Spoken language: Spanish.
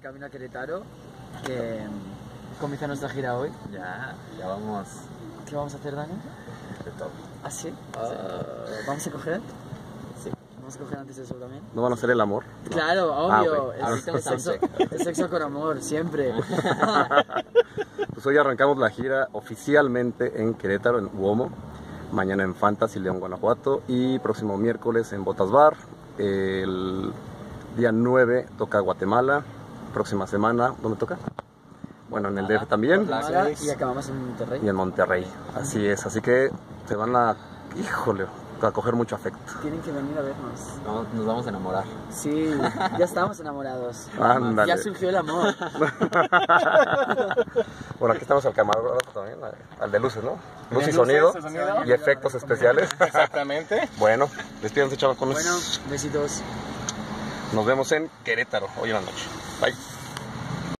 de camino a Querétaro, que comienza nuestra gira hoy. Ya vamos. ¿Qué vamos a hacer, Dani? De todo. ¿Ah, sí? ¿Vamos a coger? Sí. ¿Vamos a coger antes de eso también? ¿No van a hacer el amor? Claro, obvio. Ok. Ahorita Es sexo con amor, siempre. Pues hoy arrancamos la gira oficialmente en Querétaro, en Uomo. Mañana en Fantasy, León, Guanajuato. Y próximo miércoles en Botas Bar. El día 9 toca Guatemala. Próxima semana, ¿dónde toca? Bueno, en el DF también. Y acabamos en Monterrey. Y en Monterrey. Así es. Así que se van a... Híjole, a coger mucho afecto. Tienen que venir a vernos. Nos vamos a enamorar. Sí, ya estamos enamorados. Ándale. Ya surgió el amor. Bueno, aquí estamos al camarógrafo también, al de luces, ¿no? Luz y Luces, sonido sonido. y efectos especiales. Exactamente. Bueno, despídense, chavos. Bueno, besitos. Nos vemos en Querétaro hoy en la noche. Bye.